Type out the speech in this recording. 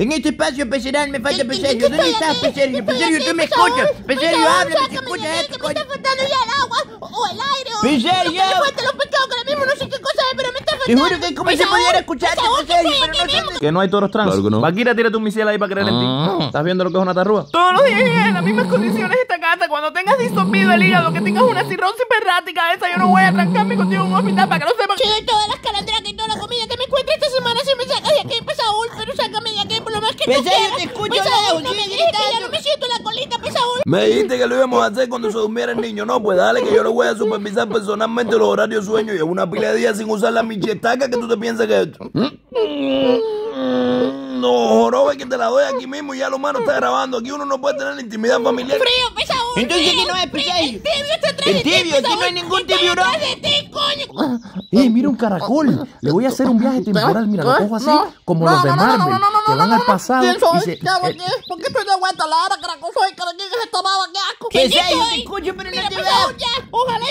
En este espacio pecerán me falta Peserio. ¿Dónde estás, Peserio? Peserio, tú me escuchas. Peserio, habla, me escuchas esto, coño. Me está faltando ya el agua o el aire. Peserio. Me faltan los pescados que ahora mismo no sé qué cosa es, pero me está Te faltando. juro que como se pudiera escucharte, Peserio, pero no sé. Que no hay toros trans. Claro que no. Vaquira, tírate un misil ahí para creer en ti. ¿Estás viendo lo que es una tarrúa? Todos los días en las mismas condiciones esta gata. Cuando tengas disolvido el hígado, que tengas una cirrosis hiperrática esa, yo no voy a trancarme contigo en un hospital para que no sepan. Te doy todas las calandras y toda la comida que me encuentre esta semana. Si me sacas de aquí, Saúl, pero sácame de aquí por lo más que tú Peserio, quieras. te escucho, Saúl, Leo, no me sigue dejes, que ya gritando. no me siento la colita, Saúl. Me dijiste que lo íbamos a hacer cuando se durmiera el niño. No, pues dale que yo lo voy a supervisar personalmente los horarios de sueño y en una pila de días sin usar la michetaca que tú te piensas que es esto. No, jorobe que te la doy aquí mismo y ya lo humano está grabando. Aquí uno no puede tener la intimidad familiar. Frío, Saúl. Entonces, frío, ¿qué no es, Peserio? El tibio está atrás de El ti, tibio, aquí no Saúl. hay ningún Está tiburón. atrás de ti, coño. Mira un caracol. Le voy a hacer un viaje temporal. Mira, lo cojo así como los de Marvel, que van al pasado ¿Quién soy? y se... ¿Qué hago aquí? ¿Por qué estoy de vuelta? La hora caracol soy, caracol, que se tomaba, qué asco. Peserio, te escucho, pero no te veo. Saúl, ya. Ojalá